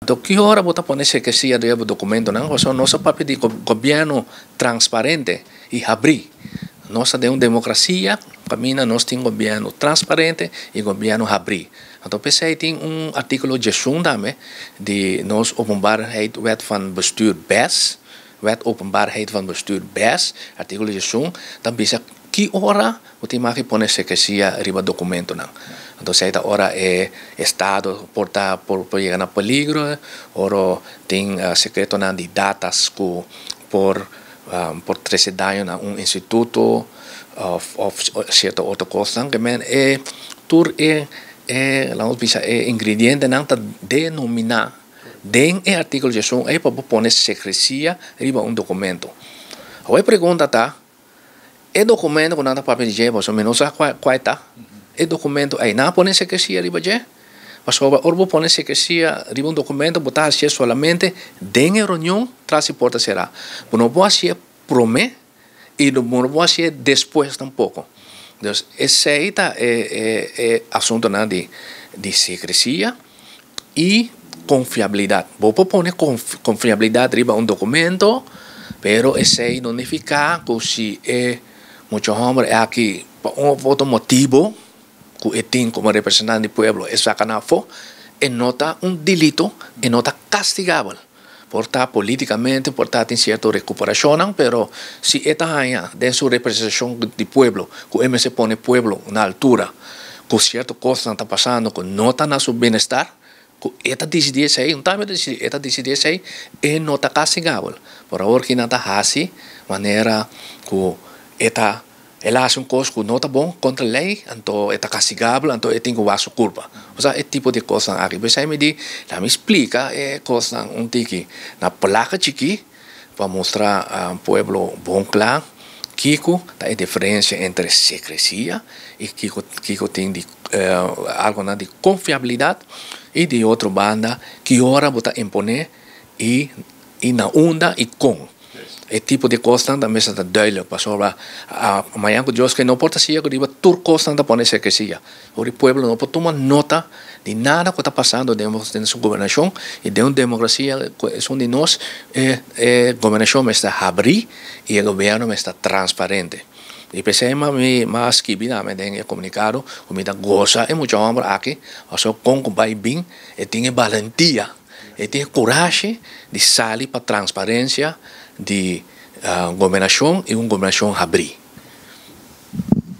Do que hora bota ponerse que sia do documento não, o nosso papel de governo transparente e abrir. Nós temos democracia, caminha nós temos governo transparente e governo abrir. Então pensei tem artigo 16 também de nós openbaarheid wet van bestuur BES, wet openbaarheid van bestuur BES, artigo 16, dan bisa que hora o tem que ponerse que sia riba documento não. Então, essa hora é Estado por chegar a peligro, ou tem secreto de datas por trazer dano a instituto ou certa outra coisa, que tur ingrediente não está denominar den artigo de som para poner secrecia riba documento. A pergunta tá, documento que não está papel de jeito, mas menos qual está? Documento aí não pode secrecia riba je, mas orbo pode secrecia riba documento botar assim solamente den reunião traz porta será, não pode ser prome e não pode ser depois tampouco. Então esse aí tá assunto de secrecia e confiabilidade. Vou pôr confiabilidade riba documento, pero esse aí não significa que se muito homem aqui por outro motivo que tem como representante do pueblo é sacanafo, e nota delito, e nota castigável. Por estar politicamente, por estar em certa recuperação, pero se está aí, de sua representação do pueblo, que o MC põe pueblo na altura, que certa coisa está passando, que não está no seu bem-estar, que está decidido aí, não está decidido, está decidido aí, e não está castigável. Por agora que não está assim, maneira que está ela hace coisa que não está bom contra a lei, então está castigável, então tem que dar sua culpa. Ou seja, esse tipo de coisa aqui. Mas aí me explica coisa que na placa aqui para mostrar ao povo bom claro que a diferença entre secrecia e que tem algo de confiabilidade e de outra banda que ora botar imponer e na onda e com. Esse tipo de coisa também está duidelijk. Para amanhã que Deus que não pode ser que riba tur coisa da pone secrecia. O povo não pode tomar nota de nada que está passando dentro de sua governação e de uma democracia onde nós governação está abrir e o governo está transparente. E pensei mas que vida me tem comunicado, como está goza e muito homem aqui, só com vai bem e tem valentia e tem coragem de sair para transparência de governação e uma governação abrir.